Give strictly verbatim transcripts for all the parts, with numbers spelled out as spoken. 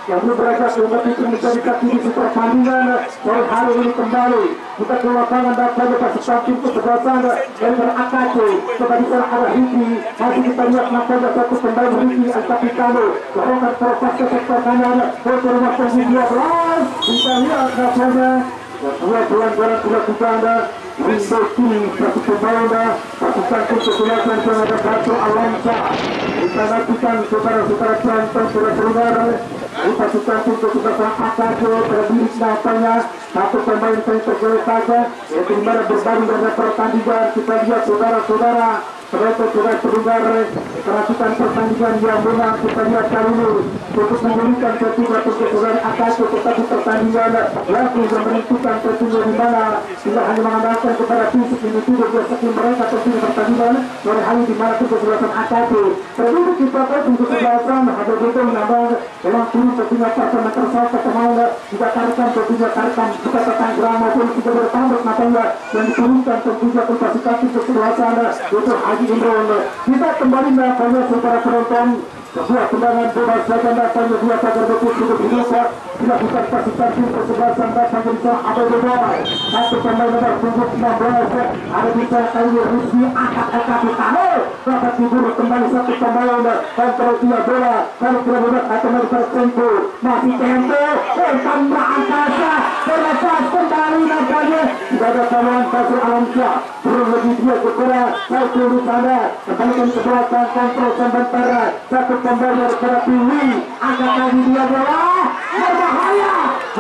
yang belum berhasil untuk itu menjadi kaki di pertandingan sore hari ini kembali kita ke lapangan dan pada pasukan tim kesebelasan dari A K C coba di sana ada Ricky masih kita lihat nampaknya satu pemain Ricky Alcapitano melakukan proses sektor kanan untuk rumah penggi dua belas kita lihat nampaknya dua pelanggaran dilakukan Windows Team satu pemain pasukan tim kesebelasan yang ada kartu Alonso kita nantikan saudara-saudara penonton sudah terdengar pasukan tim kesebelasan A K C terdiri nampaknya satu pemain yang terjadi saja yaitu dimana berbanding dengan pertandingan kita lihat saudara-saudara penonton sudah terdengar perhatikan pertandingan yang menang kita lihat kali ini untuk memulihkan ketiga tim kesebelasan A K C tetapi pertandingan laku yang menentukan tentunya di mana tidak hanya mengandalkan kepada fisik individu biasa tim mereka tentunya pertandingan sore hari di mana tim kesebelasan A K C terdiri kita tahu tim kesebelasan ada juga menambah memang turun tentunya pertama tersangka kemana tidak tarikan tentunya tarikan juga tetanggerang maupun juga bertambah matanya yang diturunkan tentunya pasukan tim kesebelasan itu Haji Imron kita kembali nampaknya saudara penonton sebuah tendangan bebas saja nampaknya dua tagar betul cukup hidup dilakukan pasukan tim kesebelasan nampaknya bisa ada bebas satu pemain nomor punggung enam belas ada bisa kali Rizky Alcapitano dapat diburu kembali satu pemain kontrol dia bola kalau tidak bebas atau mendapat tempo masih tempo tambah angkasa terlepas kembali nampaknya tidak ada tawaran pasir Alamsyah belum lebih dia bergerak saya turun sana kembalikan ke belakang kontrol sementara satu pemain daripada Piwi angkat lagi dia bola berbahaya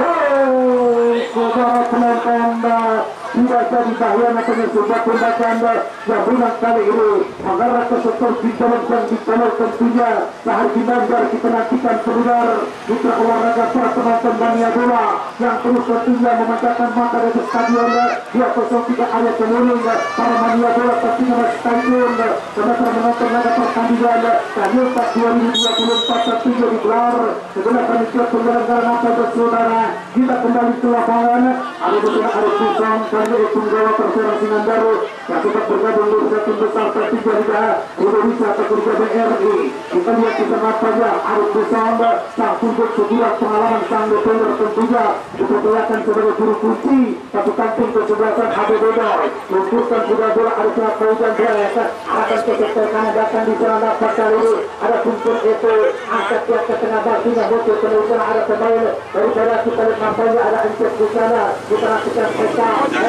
oh saudara penonton tidak jadi bahaya namanya sebuah tembakan yang berulang kali ini mengarah ke sektor pinjaman yang dicolok tentunya sehari dimandar kita nantikan seluar mitra olahraga para penonton mania bola yang terus tentunya memanjakan mata dari stadion dua kosong tiga area kemuning para mania bola tentunya masih stadion karena para menonton laga pertandingan stadion dua ribu dua puluh empat tentunya digelar setelah panitia penyelenggara apa saudara kita kembali ke lapangan ada beberapa ada kusang karena tunggawa Persero Singandaru yang sempat bergabung di tim besar tertiga Liga Indonesia atau Liga B R I kita lihat kita nampaknya ada kusang sang tunjuk sebuah pengalaman sang defender tentunya diperlihatkan sebagai juru kunci pasukan tim kesebelasan H B Bedor menunjukkan sudah bola ada sangat paujan dia akan ke sektor kanan datang di sana dapat kali ini ada kumpul itu angkat dia ke tengah batunya bocor kemudian ada pemain daripada kita lihat nampaknya ada Encep di sana kita nantikan peta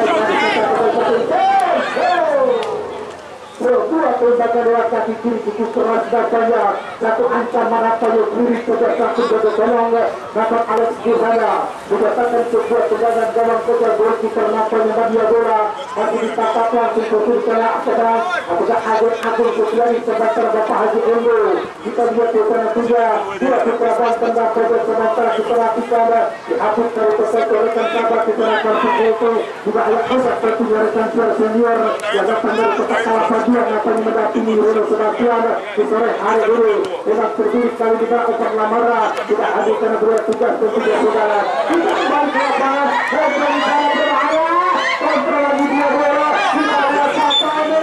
dua tembakan lewat kaki kiri cukup keras datanya satu ancaman apa yang kiri saja satu jaga tolong dapat Alex Gihana mendapatkan sebuah tendangan gawang saja goalkeeper nampaknya Nadia bola masih ditangkap langsung ke kiri kena sedang apakah Agung Sufiani sebentar Bapak Haji Endo kita lihat di sana tiga dua putra Banten dan Projo sementara kita lakukan dihapus dari peserta rekan sahabat kita lakukan itu juga ayat besar tentunya rekan senior yang datang dari kota Kawasan dia akan mendampingi Rono Sebastian di sore hari ini memang berdiri kali di belakang Parlamara tidak hadir karena beliau tugas tentunya saudara kita kembali ke lapangan kontrol di sana berbahaya kontrol lagi dia bola kita lihat satu ini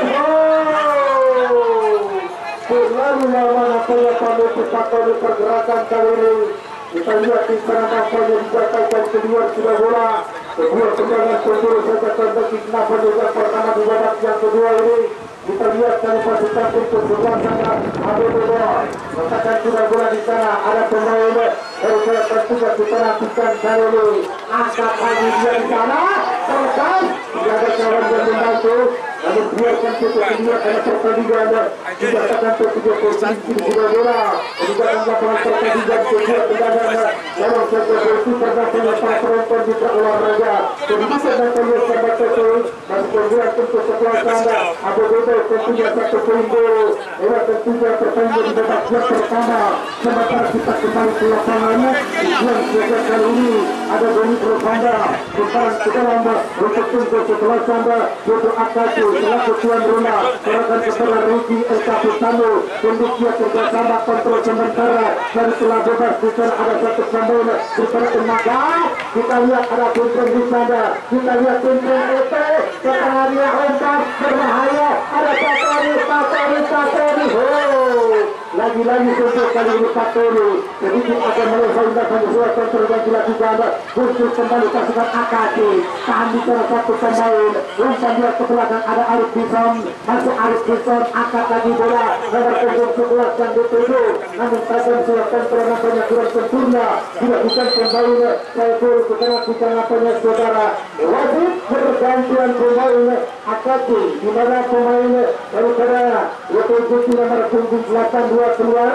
selalu lawan apa yang kami kesatuan pergerakan kali ini kita lihat di sana nampaknya dijatuhkan kedua sudah bola kedua tendangan kedua saja terbagi kenapa juga pertama di babak yang kedua ini kita lihat dari pasukan tim kesebelasan Abu Dhabi mengatakan sudah bola di sana ada pemain dari tentunya kita nantikan kali ini angkat lagi dia di sana selesai tidak ada kawan yang membantu namun biarkan kita kedua karena pertandingan tidak akan tertuju posisi sudah bola juga lapangan pertandingan kedua tendangan dalam sebuah posisi pergabungan para penonton di olahraga jadi bisa nantinya serba itu masih bergerak tim kesebelasan Abu Dhabi tentunya satu poin gol lewat tentunya pertandingan di babak yang pertama sementara kita kembali ke lapangannya yang sejak kali ini ada Doni Provanda sekarang ke dalam untuk tim kesebelasan yaitu A K C selaku tuan rumah serahkan kepada Rizky Alcapitano pembuktian kerjasama kontrol sementara dari telah bebas di sana ada satu pemain daripada tenaga kita lihat ada Vincent di sana kita lihat Vincent itu setelahnya ombak berbahaya ada Satari Satari Satari oh lagi-lagi untuk kali ini Patoli sedikit akan melesai dan sesuai kontrol yang dilakukan untuk kembali pasukan A K C. Tahan di salah satu pemain umpan dia ke belakang, ada Arif Bison, masih Arif Bison angkat lagi bola nomor punggung sebelas yang dituju, namun tajam sesuai kontrol nampaknya kurang sempurna, dilakukan kembali saya turun ke tengah kita nampaknya saudara wajib pergantian pemain A K C, di mana pemain daripada yaitu nomor punggung delapan dua keluar,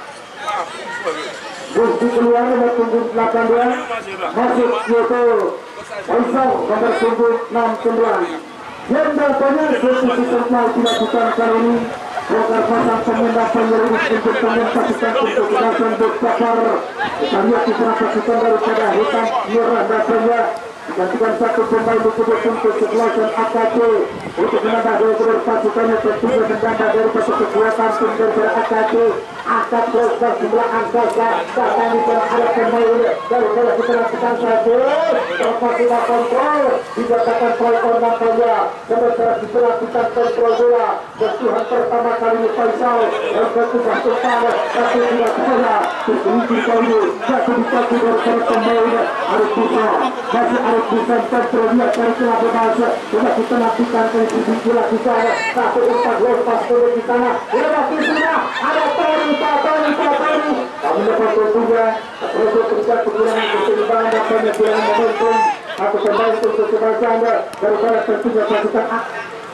Gusti keluar nomor punggung delapan dua masuk yaitu Faisal nomor punggung enam sembilan. Yang datanya sesuatu terkenal dilakukan kali ini bongkar pasang penyembah penyelidik untuk pemain pasukan untuk datang berpakar. Kita lihat di tengah pasukan daripada hitam merah datanya gantikan satu pemain untuk untuk kesebelasan A K C untuk menambah dua gol pasukannya tentunya menambah dari satu kekuatan tim dari A K C. Angkat terus ke sebelah angkasa datang di tengah ada pemain dari bola kita lakukan saja lepas tidak kontrol dikatakan pelakon nampaknya sementara kita lakukan kontrol bola bertuhan pertama kali ini Faisal dan ketujuh kepala tapi tidak bola terkunci kali jatuh di kaki dari pemain Arif Bison masih Arif Bison kontrol dia dari celah bebas sudah kita lakukan dari sisi bola kita satu empat lepas ke di sana sudah sudah ada Tony Tony Tony kami dapat tentunya proses kerja pengurangan keseimbangan dan penyesuaian momentum atau kembali untuk kebahagiaan daripada tentunya pasukan A.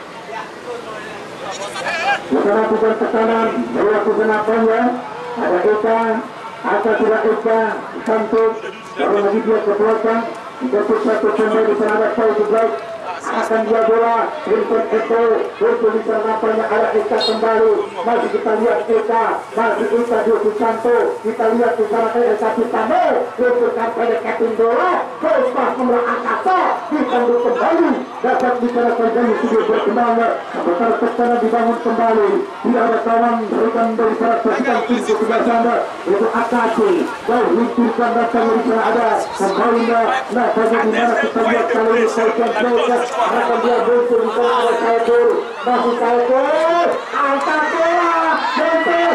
Kita lakukan tekanan melakukan apa ya ada Eka atau tidak Eka Santuk baru lagi dia ke belakang untuk satu pemain di sana ada Paul juga akan dia bola Vincent Eko untuk bisa nampaknya arah Eka kembali masih kita lihat Eka masih Eka Diogo Santo kita lihat di sana Eka Pitano untuk kampanye Kevin Dola terus pas nomor angkasa ditanggung kembali dapat bicara saja sudah berkembang sebentar tekanan dibangun kembali tidak ada kawan berikan dari para pasukan tim sebelah sana itu A K C jauh hidupan datang dari sana ada kembali nah pada dimana kita lihat kali ini Faisal Jauh akan dia muncul di sana ada Saiful masih Saiful angkat bola bentuk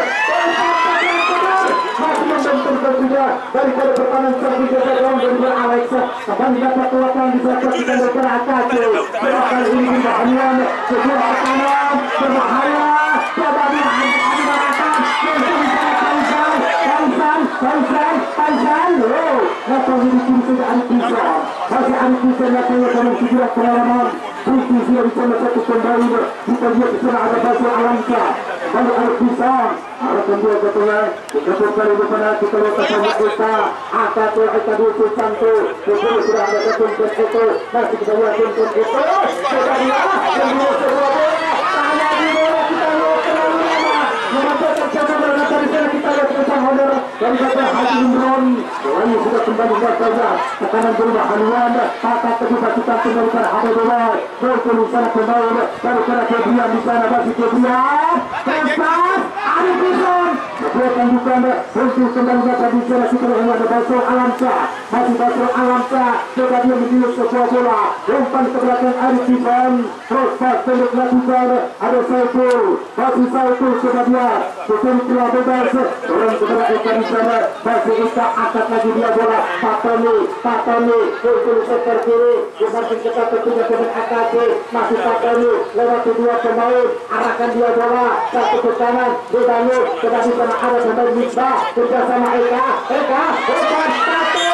masih membentuk tentunya daripada pertahanan servis Jakarta dan Alexa kembali dapat lapangan di belakang kita daripada A K C kali ini berbahaya sebuah pertahanan berbahaya coba dia dibarangkan bentuk di sana Faisal Faisal Faisal Faisal oh kenapa ini kiri sudah Arif Bison masih Arif Bison nyatanya dalam sejarah pengalaman Putih dia di sana satu kembali kita lihat di sana ada Basil Alamsa baru Arif Bison harapan dia katanya satu kali di sana kita lihat sama Eka Aka ke Eka Diogo Santo betul sudah ada satu Vincent Eko masih kita lihat Vincent Eko sudah dia dan dia sebuah bola tanya di bola kita lihat terlalu lama memantau tercatat berkata di sana kita lihat tentang honor dari kata Haji Imron ini sudah kembali saja tekanan berubah haluan kata kedua kita kembali pada Habibullah betul di sana kembali dari kata kebian di sana masih kebian tempat Arif Bison bukan bukan betul kembali kata di sana kita hanya ada Basil Alamsa masih Basil Alamsa coba dia menjulur sebuah bola umpan ke belakang Arif Bison terus pas pendek lakukan ada Saiful masih Saiful coba dia betul telah bebas orang kepada Eka di sana masih Eka angkat lagi dia bola Patoni Patoni betul sektor kiri di samping kita tentunya pemain A K C masih Patoni lewat kedua pemain arahkan dia bola satu ke kanan dibangun tetapi sana ada pemain Misbah bersama Eka Eka umpan satu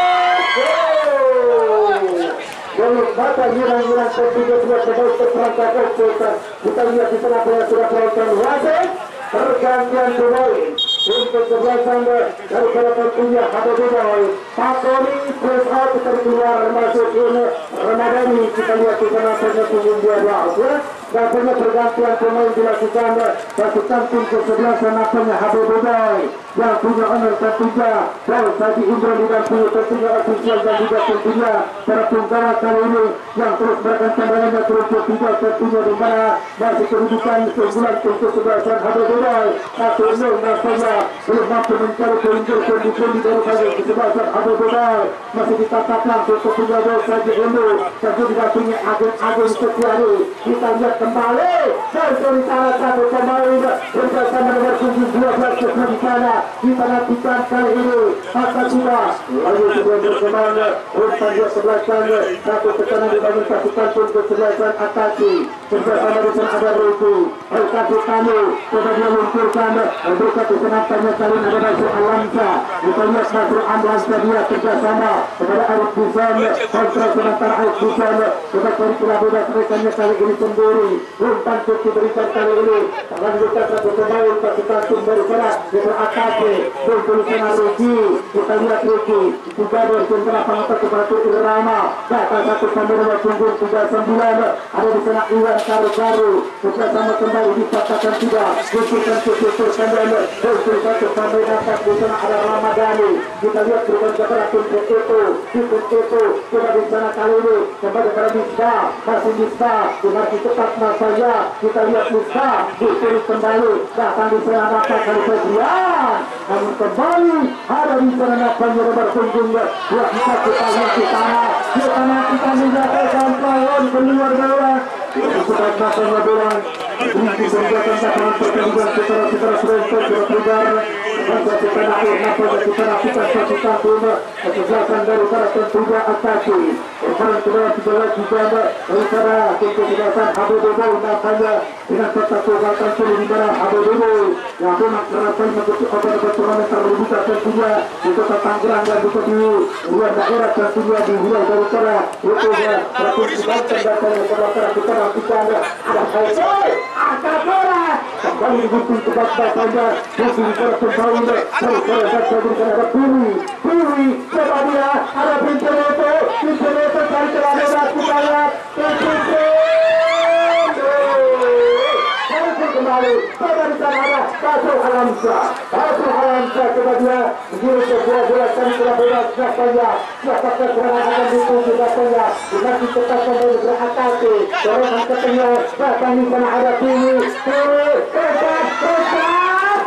Boleh mata nyerang-nyerang tentunya dua pemain terperangkap kita kita lihat di sana bola sudah penonton wasit pergantian pemain untuk sebelah sana daripada tentunya Habibullah Patoni press out dari keluar masuk ini Ramadhani kita lihat di sana saja punggung dua belas Nampaknya pergantian pemain dilakukan pasukan tim ke sebelah nampaknya Habibullah yang punya honor tentunya dan tadi Indra didampingi tentunya ofisial dan juga tentunya para penggarap kali ini yang terus berikan tendangannya terus ketiga tentunya di mana masih kedudukan keunggulan tim ke sebelah Habibullah satu nol nampaknya belum mampu mencari poin-poin di daripada di sebelah Habibullah masih ditatap langsung tentunya gol saja dulu dan juga didampingi agen-agen Setiari kita lihat kembali dari salah satu pemain bersama nomor dua belas protesnya di sana kita nantikan kali ini masa sudah lalu sebelum berkembang umpan dia sebelahkan satu tekanan dibangun pasukan pun kesebelasan atasi bersama di sana ada Ruku Al-Kafi Tamu coba dia lumpurkan berkat di sana tanya kali ada Nasir Alamsa kita lihat Nasir Alamsa dia kerjasama kepada Arif Busan kontra sementara Arif Busan coba cari kelaburan rekannya kali ini sendiri umpan pun diberikan kali ini lanjutkan satu pemain pasukan pun dari sana kita atasi berkulit sana Ruki kita lihat Ruki juga berkumpul penonton kepada Irama data satu kamera punggung tiga sembilan ada di sana Iwan Karu-Karu bersama kembali dikatakan tidak berkumpulkan keputusan kembali berkumpul satu kamera dapat di sana ada Ramadhani kita lihat perubahan kepada tim itu tim itu coba di sana kali ini kembali kepada Misbah masih Misbah dimarki cepat Masaya kita lihat Misbah disuruh kembali datang di sana dapat dari Febrian namun kembali ada di sana dapat berkunjung dua kita kita lihat di sana kita nanti kami datang lawan keluar bola kita datang bola ini berjalan dalam pertandingan secara serentak berputar masa kita akhir nafas kita kita kita pun kesejahteraan dari para tentunya atasi orang kedua juga juga dari para kesejahteraan Abu Dhabi namanya dengan persatuan sendiri di mana Abu Dhabi yang pun merasakan menjadi obat turnamen terbuka tentunya di kota Tangerang dan juga di luar daerah tentunya di wilayah dari para itu ya peraturan dan para kita nantikan ada saya angkat bola kembali digunting ke belakang saja masih kembali terus terus ada Puri Puri coba dia ada Pintereto Pintereto cari celana kita lihat kembali coba di sana ada Pasur Alamsa Pasur Alamsa coba dia begini sebuah bola cari celana bola siapanya siapa keserangan akan dituju siapanya masih tetap kembali beratasi dorongan ke tengah datang di sana ada Puri Puri tetap tetap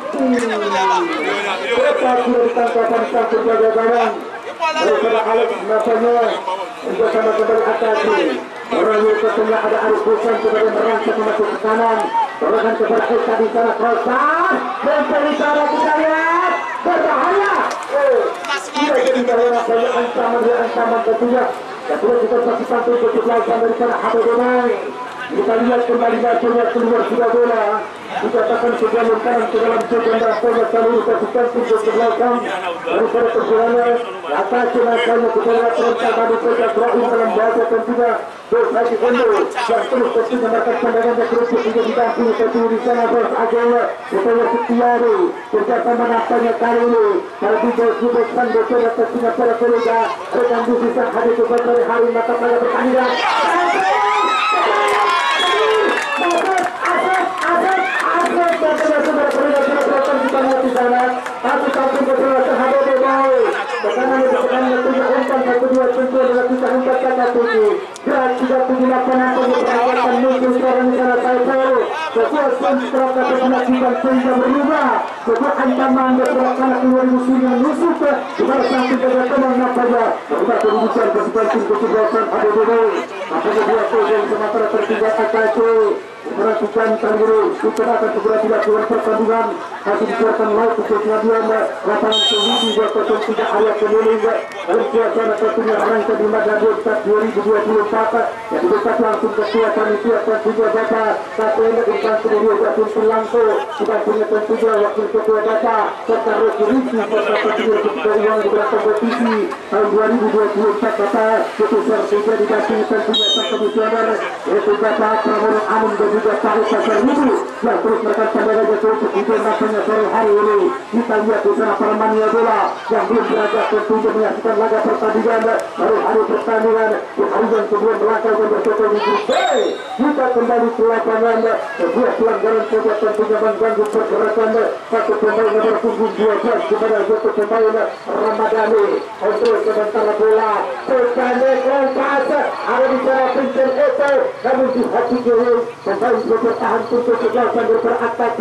tetap sudah ditangkapkan satu jaga gawang daripada Alex Nasanya untuk sama kembali atasi orang yang ke tengah ada Arif Busan sebagai merangsek masuk ke kanan dorongan kepada Eka di sana crossan dan dari sana kita lihat berbahaya tidak jadi bahaya banyak ancaman dan ancaman tentunya kedua kita saksikan untuk lawan dari sana Habib Domai kita lihat kembali bacanya keluar sudah bola dikatakan ke jalur kanan ke dalam jalan dan bola seluruh pasukan untuk ke belakang daripada perjalanan atas jenazahnya ke dalam perintah dari Pejak Rahim dalam bahasa tentunya dosa di kondo dan terus tentunya mereka pandangan dan terus juga didampingi tentu di sana bos agama supaya setiari kerjasama nampaknya kali ini para bidol-bidol dan bocor tentunya para kolega rekan bisnis hadir ke dari hari mata pada pertandingan perhatikan Tangguru kita akan segera dilakukan pertandingan masih dikeluarkan laut ke stadion lapangan Sehudi dua kosong tiga area keliling dan suasana tentunya rangka di Madrid dua ribu dua puluh empat yang dibuka langsung ketua panitia tentunya Bapak Kapten Irfan Sudiryo Jatuh langsung kita punya tentunya wakil ketua Bapak serta Rocky Riki serta tentunya ketua uang di beberapa kompetisi tahun dua ribu dua puluh empat kata ketua tiga didampingi tentunya sang komisioner yaitu Bapak Pramono Amun dan juga Tahu Pasar Minggu yang terus mereka pandangan jatuh untuk namanya sore hari ini kita lihat di sana para mania bola yang belum berada tentunya menyaksikan laga pertandingan baru hari pertandingan di hari yang kedua melangkah dan berfoto di grup B kita kembali ke lapangan sebuah pelanggaran coba tentunya mengganggu pergerakan satu pemain nomor punggung dua belas kepada satu pemain Ramadhani untuk sementara bola pendek lepas ada di sana Vincent Eto namun di hati kiri pemain bertahan untuk kejelasan beratake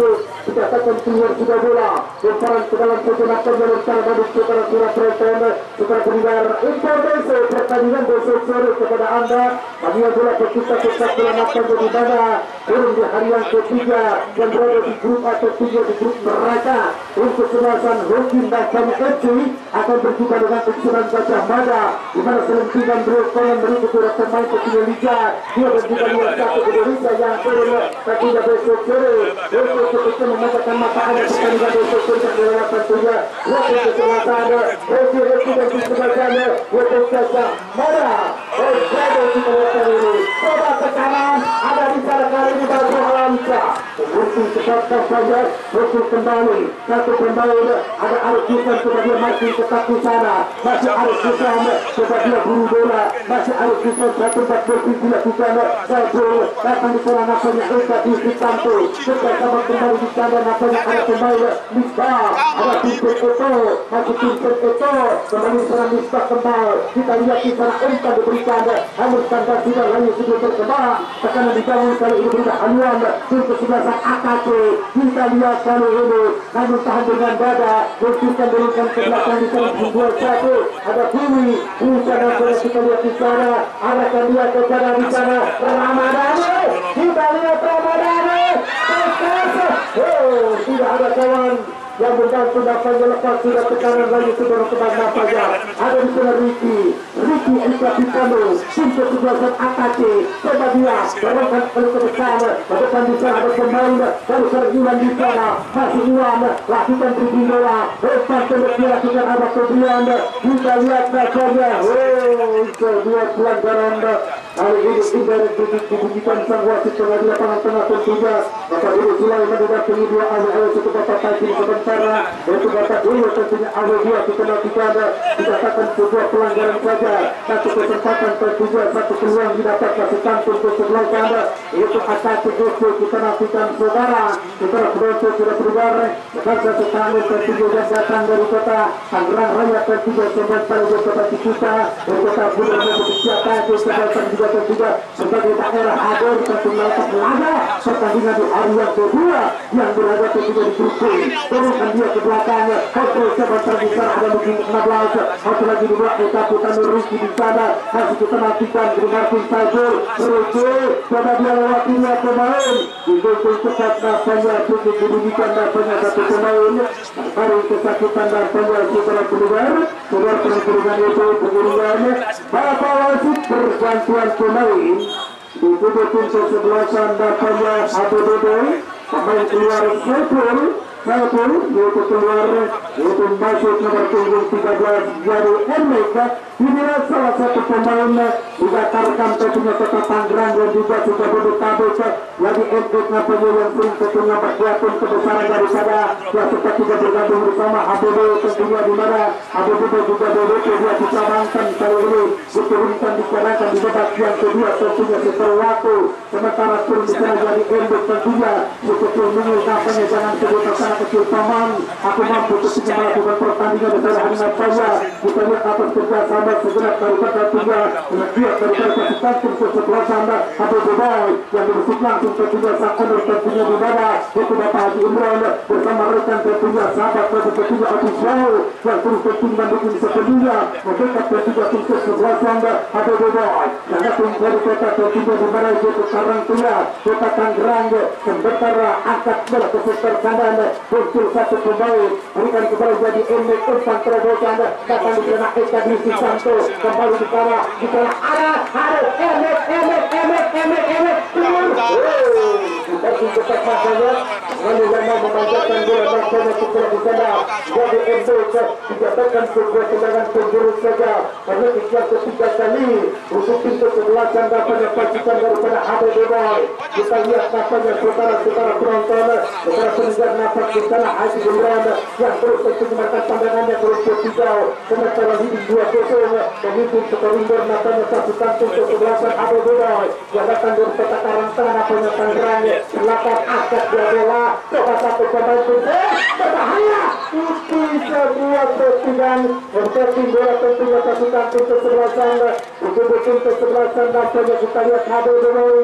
dikatakan keluar sudah bola lemparan ke dalam sejenak jalur cara badut kepada surat Proton setelah pendengar informasi pertandingan besok sore kepada anda bagi bola kita tetap bola nampaknya di mana turun di hari yang ketiga dan berada di grup atau tiga di grup mereka untuk kemasan Hokin dan Kami F C akan berjumpa dengan Peksiran Gajah Mada di mana selentingan berikutnya berikut surat pemain ketiga liga dia berjumpa dengan satu Indonesia yang turun pada besok sore untuk seperti mematakan mata ada pertandingan besok sore dan lewatan tiga waktu keselatan ada Hoki Hoki dan di sebagainya waktu Gajah Mada berada di kawasan ini coba ke kanan ada di sana kali ini baru lancar untuk cepat saja Hoki kembali satu kembali ada Arif Yusan coba dia masih tetap di sana masih Arif Yusan coba dia buru bola masih Arif Yusan satu empat Hoki dilakukan satu datang di sana nampaknya Eka di Sitanto coba sama kembali di sana nampaknya ada kembali Misbah ada Vincent Eto masih Vincent Eto kembali sana Misbah kembali kita lihat di sana Eka diberikan Hamur Standar sudah lain sudah berkembang tekanan dibangun kali ini berubah haluan untuk sebelah sang A K C kita lihat kali ini namun tahan dengan dada berkisah berikan ke belakang di sana dua satu ada Kiwi di sana kita lihat di sana arahkan dia ke sana di sana Ramadhani kita lihat Ramadhani oh tidak ada kawan yang bergantung nampaknya lepas sudah tekanan lagi sudah kembali nampaknya ada di sana Ricky Ricky Eka Pitano tim kesebelasan A K C coba dia dorongkan kali ke depan depan di sana ada pemain dari Sergilan di sana masih Iwan lakukan tribun bola lepas ke dia lakukan ada kebrian kita lihat nampaknya oh kedua pelanggaran kali ini indirect dibunyikan sang wasit tengah di lapangan tengah tentunya Bapak Ibu Sulaiman didampingi dua ahli ahli satu Bapak Tajin sementara untuk Bapak Ibu tentunya ahli dua kita lakukan dikatakan sebuah pelanggaran saja satu kesempatan tentunya satu peluang didapat kasih tampil untuk sebelah sana itu akan sesuatu kita lakukan saudara saudara penonton sudah berubah dan satu tamu tentunya yang datang dari kota Tangerang Raya tentunya sementara dari kota Cikuta dari kota Bunga untuk siapa itu sebagai juga tentunya sebagai daerah hadir tentunya untuk laga pertandingan di hari yang kedua yang berada tentunya di grup B turunkan dia ke belakangnya kontrol sebat terbesar ada mungkin enam belas satu lagi di belakang tapi kami Rizky di sana masih kita nantikan di Martin Sajur Rizky coba dia lewati dia pemain untuk cepat nampaknya cukup dibunyikan nampaknya satu pemain baru kesakitan nampaknya saudara pendengar saudara pendengar itu pengurusan Bapak wasit pergantian pemain di kubu tim kesebelasan nampaknya Abu Dhabi pemain keluar Saiful Saiful yaitu keluar yaitu masuk nomor punggung tiga belas dari Amerika inilah salah satu pemain didaftarkan tentunya kota Tangerang dan juga sudah berdetabek lagi ekor nampaknya yang sering tentunya berkhianat kebesaran daripada yang sempat juga bergabung bersama A B B tentunya di mana A B B juga B B P dia dicabangkan kali ini diturunkan dikerahkan di babak yang kedua tentunya setelah waktu sementara turun di sana jadi endek tentunya seperti ini nampaknya jangan sebut masalah kecil paman aku mampu ketika melakukan pertandingan besar hari nampaknya kita lihat atas kerjasama segenap daripada tentunya dia daripada pasukan tim sebelah sana A B B yang dimusik langsung tentunya sang owner tentunya di mana itu Bapak Haji Imran bersama rekan tentunya sahabat tentunya Abu Syau yang terus tentunya mendukung sepenuhnya mendekat tentunya tim sebelah sana A B B yang datang dari kota tentunya di mana itu Karangtengah kota Tangerang sementara angkat bola ke sekitar kanan muncul satu pemain berikan kepada jadi Emek Irfan terobosan datang di sana Eka di Sisanto kembali di sana di sana ada ada Emek Emek Emek Emek Emek tapi cepat masanya lalu lama memanjatkan bola nampaknya setelah di sana jadi Emek dikatakan sebuah tendangan penjuru saja karena yang ketiga kali untuk pintu kebelasan nampaknya pasukan daripada A B B kita lihat nampaknya saudara-saudara penonton saudara pendengar nampak di sana Haji Imran yang terus tentunya melakukan pandangannya terus bertijau sementara leading dua kosong memimpin sekaliber nampaknya pasukan pintu kebelasan A B B yang datang dari kota Karangtengah nampaknya Tangerang belakang akad dua bola coba satu pemain penting berbahaya itu sebuah pertandingan berarti bola tentunya pasukan pintu kebelasan untuk pintu kebelasan nampaknya kita lihat A B B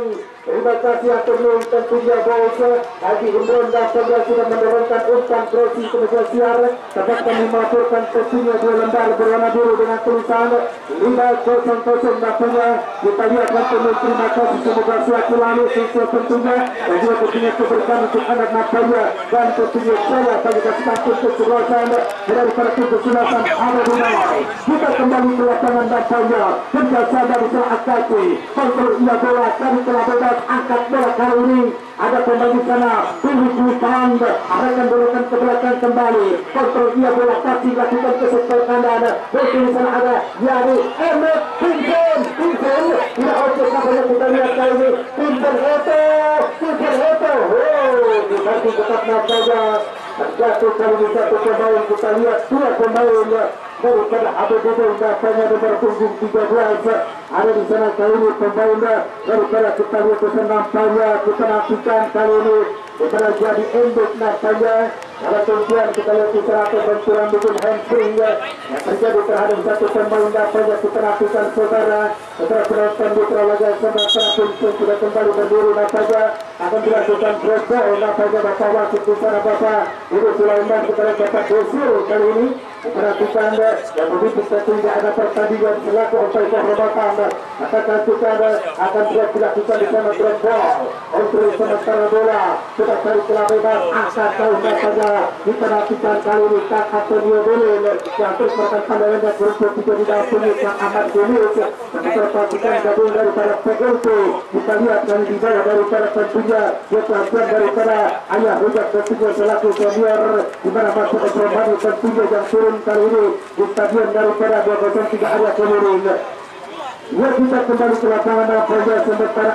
Terima kasih atur tentunya bos Haji Imron dan Saudara sudah mendorongkan umpan crossing ke meja siar. Dapat kami melaporkan tentunya dua lembar berwarna biru dengan tulisan lima kosong kosong nampaknya. Kita lihat tentunya terima kasih semoga sehat selalu sukses tentunya dan juga tentunya keberkahan untuk anak nampaknya dan tentunya saya bagi kasihkan untuk kesulasan daripada kesulasan ada di bawah. Kita kembali ke lapangan nampaknya kerjasama di saat kaki kontrol ia bola dari telah bebas angkat bola kali ini ada pemain di sana pilih Kuitan akan berikan ke belakang kembali kontrol ia bola kasih lakukan ke sektor kanan di sana ada Yari Emet Vincent Vincent tidak objek namanya kita lihat kali ini Vincent Heto Vincent Heto oh di kaki tetap nampaknya jatuh kali ini satu pemain kita lihat dua pemain daripada Abu Dhabi nampaknya nomor punggung tiga belas ada di sana kali ini pemain daripada kita lihat ke sana nampaknya kita nantikan kali ini kita jadi endek nampaknya ada tentuan kita lihat di sana kebenturan bikin hamstring yang terjadi terhadap satu pemain nampaknya kita nantikan saudara saudara penonton di Teralaga sementara pun sudah kembali berdiri nampaknya akan dilakukan proses nampaknya Bapak Wasit di sana Bapak Ibu Sulaiman kita lihat Bapak Dosir kali ini perhatikan yang begitu tentunya ada pertandingan selaku upaya kehormatan akan kita akan terus dilakukan di sana drop ball untuk sementara bola sudah cari celah bebas angkat tahun saja kita nantikan kali ini Kak Antonio Belin yang terus melakukan pandangannya berusaha juga di dalam punya Kak Ahmad Belin kita perhatikan gabung daripada P L P kita lihat kali di bawah daripada tentunya dia perhatian daripada Ayah Rujak tentunya selaku senior di mana masuk ke Permani tentunya yang turun kali ini di stadion daripada dua kosong tiga area Kemiring. Ya kita kembali ke lapangan nampaknya sementara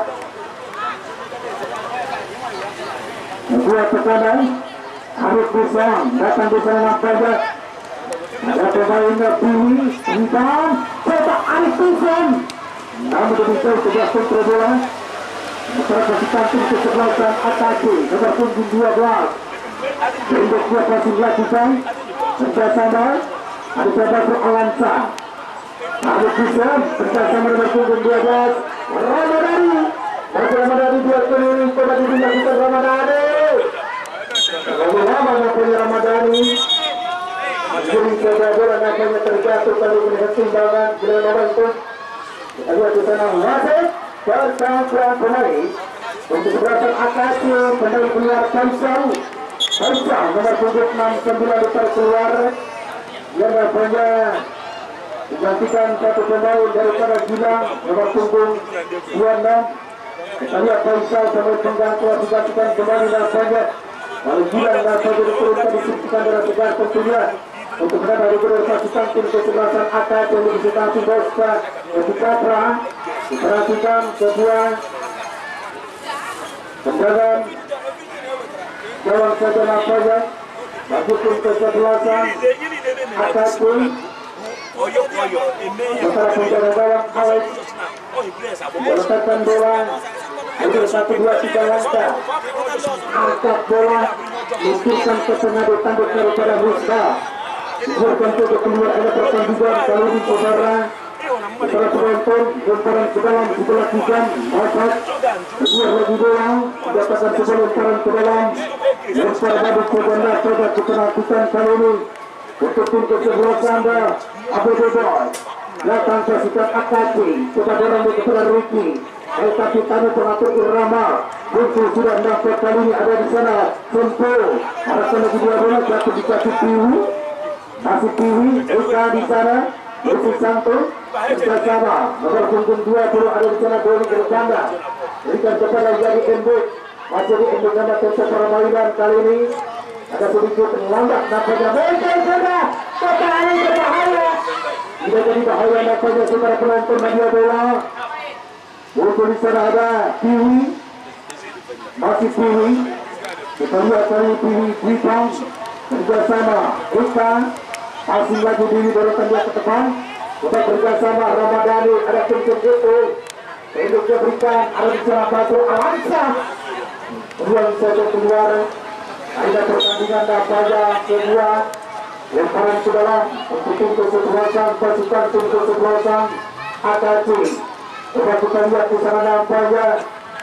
dua tekanan Arif Busang datang di sana nampaknya ada pemainnya Biwi Hitam coba Arif Busang namun demikian sebuah kontrol bola sementara kasih kantung ke sebelasan Ataki nomor punggung dua belas untuk dua kasih dilakukan kerjasama ada Badru Alansa Arif Busang kerjasama nomor punggung dua belas Ramadhani Bagi Ramadhani dua keliling coba dilakukan Ramadhani Lalu lama nampaknya Ramadhani Jadi saja bola nampaknya terjatuh kali ini ketimbangan bila membantu kita lihat di sana wasit berkata pemain untuk berasal Akasi kembali keluar Kaisau Kaisau nomor punggung enam sembilan liter keluar yang nampaknya digantikan satu pemain daripada Gilang nomor punggung dua enam kita lihat Kaisau sampai pengganti digantikan kembali nampaknya lalu Gilang nampaknya diturunkan disisikan dalam segar tentunya untuk berada di gol pasukan tim kesebelasan A K yang disitasi Boska ketika pra diperhatikan kedua tendangan jawab saja nampaknya bagi tim kesebelasan A K pun sementara penjaga gawang Alex meletakkan bola untuk satu dua tiga langkah angkat bola luncurkan ke tengah ditanduk daripada Rizka tentu untuk keluar ada pertandingan kali ini saudara para penonton lemparan ke dalam dilakukan dapat keluar lagi bola mendapatkan sebuah lemparan ke dalam lempar balik ke ganda coba kita lakukan kali ini untuk tim kesebelasan anda Abu Dhabi datang ke sikap Akati coba dorong di kepada Ricky El Capitano pengatur Irama muncul sudah dapat kali ini ada di sana Sempo arahkan lagi dua bola jatuh dikasih Piwi masih Piwi Eka di sana Lucy Santo bersama nomor punggung dua puluh ada di sana bola berganda berikan kepada jadi Embuk masih di Embuk ganda tempat permainan kali ini ada sedikit lambat nampaknya mungkin sudah kembali ke bahaya tidak jadi bahaya nampaknya saudara penonton media bola untuk di sana ada Piwi masih Piwi kita lihat kali Piwi Kuitan kerjasama Eka asing lagi diri dorongkan dia ke depan kita kerjasama Ramadhani ada Vincent itu induknya berikan ada di sana Badru Alansa ruang saja keluar ada pertandingan nampaknya kedua lemparan ke dalam untuk tim kesebelasan pasukan tim kesebelasan A K C coba kita lihat di sana nampaknya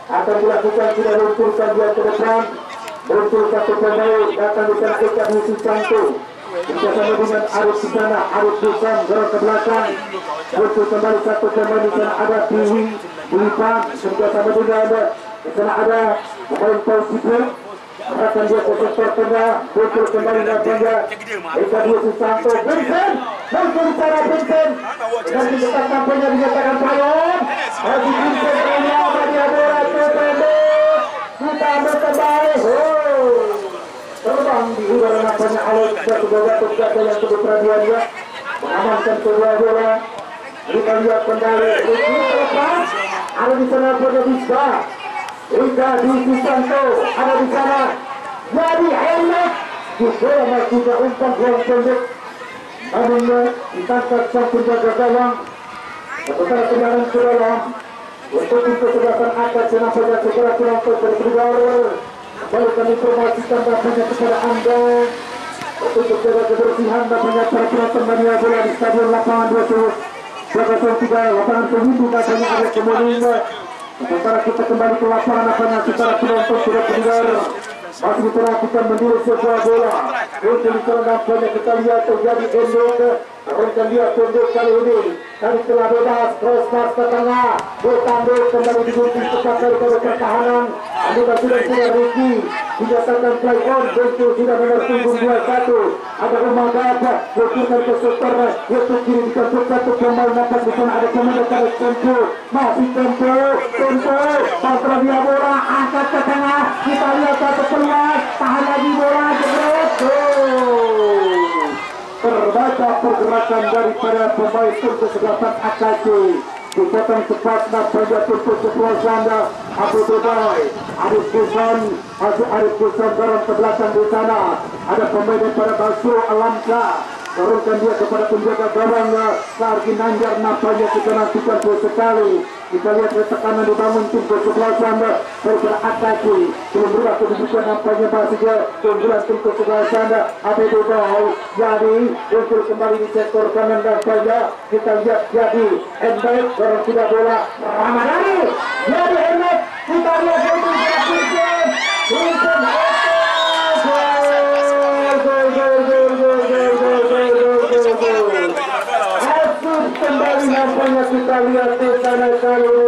akan dilakukan tidak lunturkan dia ke depan, muncul satu pemain datang di sana Eka Susanto bersama dengan Arif di sana, Arif Dusan dorong ke belakang, muncul kembali satu pemain di sana ada Piwi Bulipan bersama dengan ada di sana ada pemain Paul Sipil akan dia ke sektor tengah, muncul kembali datangnya Eka Susanto, Vincent muncul di sana Vincent dan diletak tampaknya dinyatakan Payon lagi Vincent kayaknya dia bola ke pendek kita berkembali terbang di udara nampaknya Alex jatuh-jatuh jatuh yang cukup perhatian dia mengamankan kedua bola. Kita lihat kembali Riki terlepas ada di sana pada bisa Eka Susanto ada di sana jadi Helmet di bola masih tidak umpan bola pendek namunnya ditangkap sang penjaga gawang sementara tendangan ke dalam untuk kesebelasan atas nampaknya segera penonton berkeluar. Kembalikan informasikan nampaknya kepada anda untuk jaga kebersihan nampaknya para penonton mania bola di stadion lapangan dua puluh tiga lapangan penghubung nampaknya ada kemudian. Sementara kita kembali ke lapangan nampaknya secara penonton sudah terdengar masih diperhatikan mendiri sebuah bola untuk diserang nampaknya kita lihat terjadi endok Orang lihat tunduk kali ini kali telah bebas cross pass ke tengah bertanduk kembali digunting tepat daripada pertahanan Anugerah sudah sudah Riki dinyatakan play on bentuk sudah nomor punggung dua satu ada rumah gajah berpindah ke sektor yaitu kiri dikasih satu pemain dapat di sana ada pemain dari tempo masih tempo tempo Pasra dia bola angkat ke tengah kita lihat satu peluang tahan lagi bola jebret terbaca pergerakan daripada pemain untuk kesebelasan A K C dipotong cepat nampaknya untuk sebuah ganda Abu Dubai Arif Kusan masih Arif Kusan dorong ke belakang di sana ada pemain daripada Basro Alamka turunkan dia kepada penjaga gawangnya Sargi Nanjar nampaknya kita nantikan sekali kita lihat tekanan dibangun tim kesebelasan daripada A K C belum berubah kedudukan nampaknya masih dia keunggulan tim kesebelasan Abu Dubai jadi untuk kembali di sektor kanan nampaknya kita lihat jadi Endek dorong tidak bola Ramadhani jadi Endek kita lihat itu Vincent Vincent kembali nampaknya kita lihat di sana kali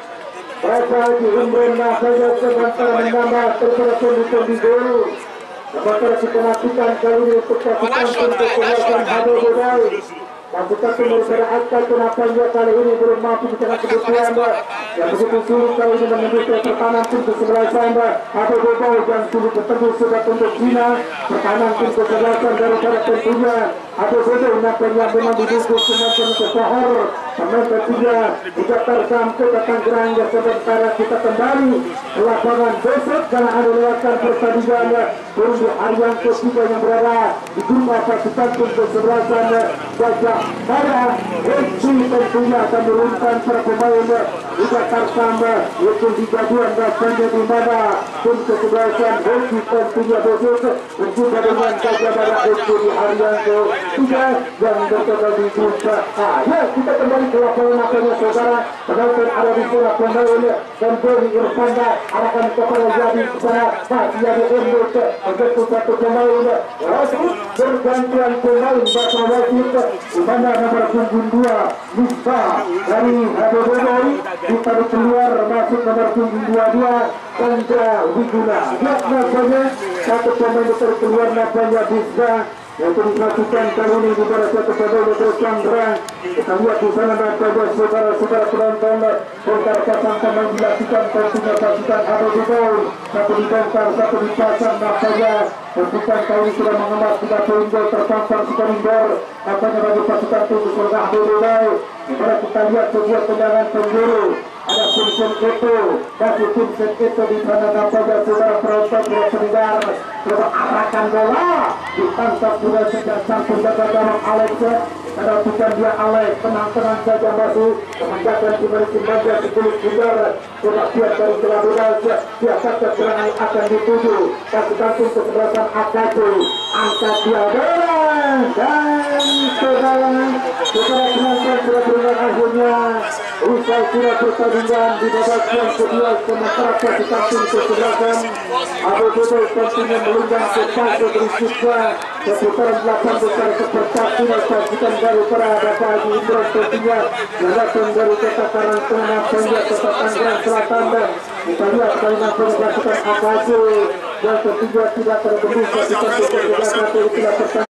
berapa dihimbau nampaknya sebentar menambah terperakan di dulu sebentar kita lakukan kali ini untuk pasukan untuk keluarkan Abu Dubai pasukan timur pada akal nampaknya kali ini belum mampu di tengah kebutuhan yang begitu sulit kali ini menembus pertahanan tim kesebelasan Abu Dubai dan sulit bertemu sudah untuk Cina pertahanan tim kesebelasan daripada tentunya Abu Dubai nampaknya memang didukung semacam kesahar pemain ketiga juga tersampai ke Tangerang yang sementara kita kembali ke lapangan besok karena ada lewatkan pertandingan turun di hari yang ketiga yang berada di rumah pasukan tim kesebelasan Gajah Mada Heci tentunya akan menurunkan para pemain juga tersambah yaitu digaduan rasanya di mana tim kesebelasan Heci tentunya besok berjumpa dengan Gajah Mada Heci di hari yang ketiga yang berada di Bursa. Nah, ya kita kembali ke lapangan nampaknya saudara penonton ada di sana pemain dan Beri Irfanda arahkan kepada jadi sana masih ada Endok begitu satu pemain lalu bergantian pemain bakal wajib di mana nomor punggung dua Misbah dari Abu Dubai ditarik keluar masuk nomor punggung dua dua Chandra Wiguna lihat nampaknya satu pemain ditarik keluar nampaknya Misbah yang dilakukan kali ini di pada satu pemain dari Chandra kita lihat di sana nampaknya saudara-saudara penonton bongkar pasang pemain dilakukan tentunya pasukan Abu Dubai satu dibongkar satu dipasang nampaknya pasukan kali ini sudah mengemas tiga poin gol terpampang sekaliber nampaknya bagi pasukan tim surga Abu Dubai dimana kita lihat sebuah tendangan penjuru ada Vincent Eto masih Vincent Eto di sana nampaknya saudara penonton sudah pendengar sudah arahkan bola ditangkap sudah sejak sang penjaga gawang Alex karena bukan dia Alex tenang-tenang saja masih memanjakan kembali kembali sepuluh udar sudah siap dari Kelabudal biasa keserangan akan dituju pasukan tim kesebelasan A K C angkat dia bola dan saudara saudara penonton pertandingan akhirnya usai sudah pertandingan di babak yang kedua sementara di samping kesebelasan Abu Dhabi tentunya melenggang ke fase berikutnya ke putaran delapan besar seperti saksikan dari para Bapak Haji Imran tentunya yang datang dari kota Karangtengah hingga kota Tangerang Selatan dan kita lihat pertandingan pasukan A K C yang tentunya tidak terbendung saksikan kesebelasan dari tidak pertandingan